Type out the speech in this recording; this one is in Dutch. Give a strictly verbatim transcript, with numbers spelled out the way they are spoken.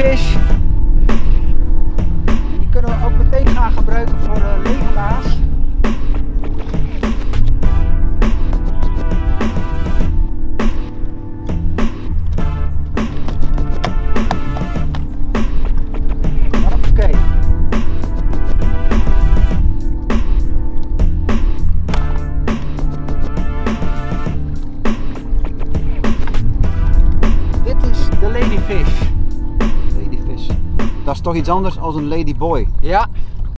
ladyfish. Die kunnen we ook meteen gaan gebruiken voor uh, levelaars. Oké. Dit is de ladyfish. Ladyfish. Dat is toch iets anders dan een ladyboy. Ja.